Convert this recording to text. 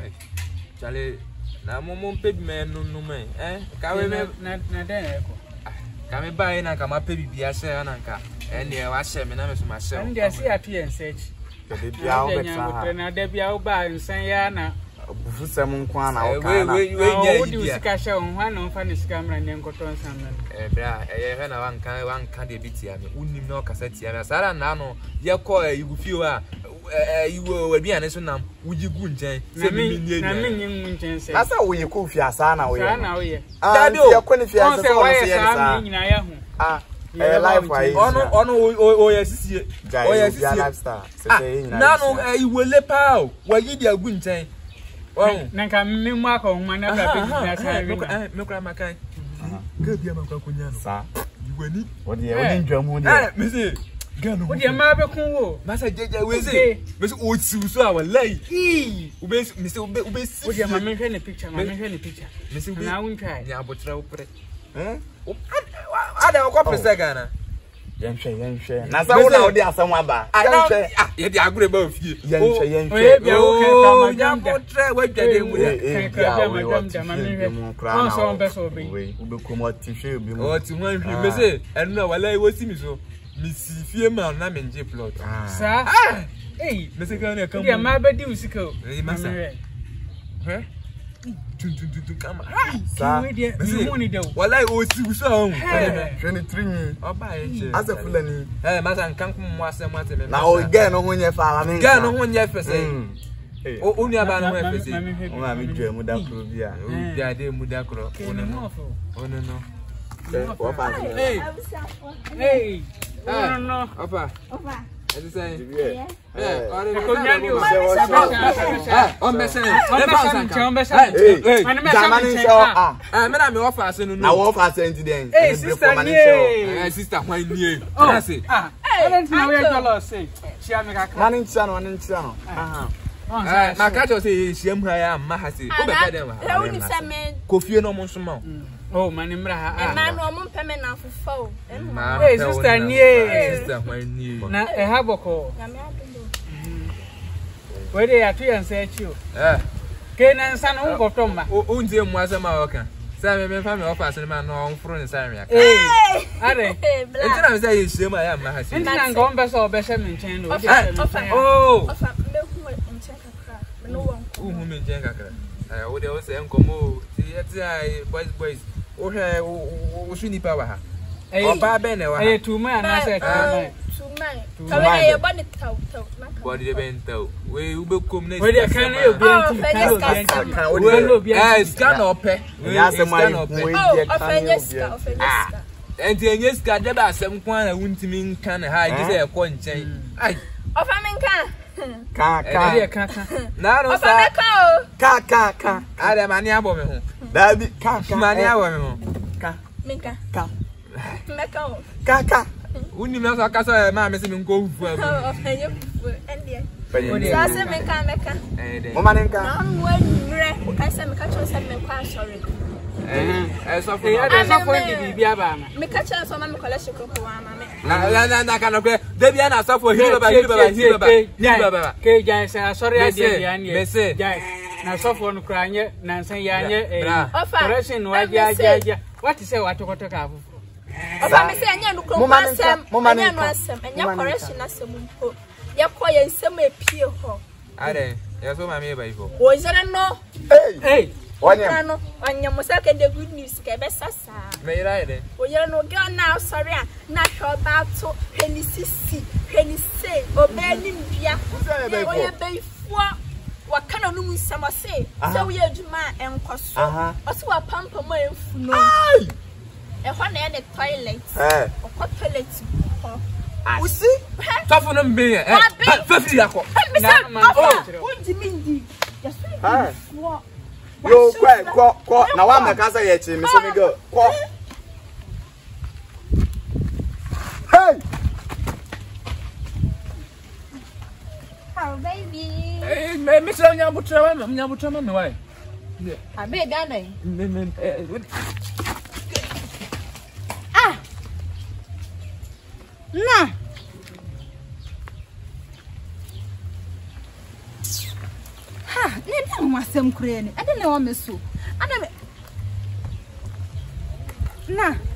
Charlie, na mom paid men no man, Can we come by and come up baby be a say ananka and the washer me na myself. And I see a tea and search. There be out by and say yana. Some quan we cash on one on funny camera and then got on some. One candy bit here. Only no cassette here. Sarah Nano, your call you feel you will be an issue now. Would you go and that's how we cook your son away. Daddy, you're going to life yes, lifestyle. Now you will let out. Why you dear good time? Oh, Nanka Mimako, my Milk Mackay. Good, dear Macacunyano. You will need what do you drum? Missy. What your mother cool? Master J. was it? Miss Oatsu, our lady. Mr. Obes, would your mamma a picture? Mamma a picture. Mr. Now we try. Yeah, but I don't go for second. Yanshe. Na sa wona odi asem aba. Yanshe. Ye di agure ba ofie. Yanshe. Oh, ya potre we dwade mu ya. On so on beso be. We be komo tifwe bi mu. O ti wan hwi me se enu na wala wo si mi so. Mi si fie ma na me nje plot. Sa. Eh, me se kan e kan. Ya ma be di usika o. Eh, masa. He? Tu kama. Sa. Me money do. Wala o si uso on. 23 Oba e. Asa fulani. Masa nkan mo asem ate me. Na o ge no ho nye fa la. Ga no ho nye fese. O ni aba no ho fese. O ma mi dwa mu da kro bi a. O bia de mu da kro. No. What about Hey. No. Opa. Ese say. Me na offer ase no. Na offer ase nti Hey, sister why nie? Say. I don't know where you say. She am make Manin no. Na ka cho say hia mura ya ma ha say. O be ka dem ha. Kofie no mo nsoma. Oh, manimra ha. Na no mo peme na fofo. Hey, sister nie. Sister why nie? Na e ha boko. Na me adundo. Where they are to answer you. Kenan san un gotomba. O nje mu asema oka. Say me fa me offer ase ma no on fro ni say me aka. Are. Entina me say hia ma ya ma ha say. Entina ngo mbe so be she me nchen no. Oh. Ofa me hu nchen kakra. Me no won ko. Hu me nchen kakra. O de o say nkomo. Ti ai boys. O he o su nipa wa ha. Oba be ne wa ha. Tuma na say tuma. Tuma ye body tau. Body de bento. We ube kom na. We dey kan e obi anti. Scan ope. Ya se mai we dey kan obi. Enti enye ska de ba asem kwa na wuntimi nka na ha gi se e ko nchen. Ai. Ofa me nka. Ka. Na no Ofa sa. me ka. Ka. Ade mani abo me ho. Dabi ka. Mani abo me ho. Ka. Me ka. Me Ka. Uni me so kasa ma me se me nko fufu abu. Ofa ye fufu endie. Sa se me ka. Mo maninka. Na mo anure. O ka se me ka cho se me kwa sorry. So for so for the bibia ba ma. Me ka cho so ma me kola shikoko wa ma me. Na kana kwe de bia na so for hiri baba. Ke jan say sorry ade bia ne. Me say. Na so for no kra nye na nsan ya nye correction wa ja. What is say watokoto ka afu. Ofa me say anya no kro asem. Anya no asem. Anya correction asem mpo. Ye ko ye nsem epie ho. Ade, ye so ma me ba ifo. O jere no. Hey. No, anya musaka the good news ke be sasa. Me ira ide. O jere no girl now sorry na hwe ba to henisisi, henise, obeni mbia. O ye be fo. Wakana no nsama say. So we adwuma enkoso. O se wa pampa mo enfu no. Ai. E ho na the toilet. O ko toilet ho. Usi? Sofo no mbe ye. Fafi yakọ. O dimindi. Yaso. Yo kwa na wa meka say ye chi me so me go. Kwa. Hey. Oh baby. Eh, me say nyabutra ma me why? Abe dana. Na. Ha. ne dem wasem kure ni ade na wo me so ana me na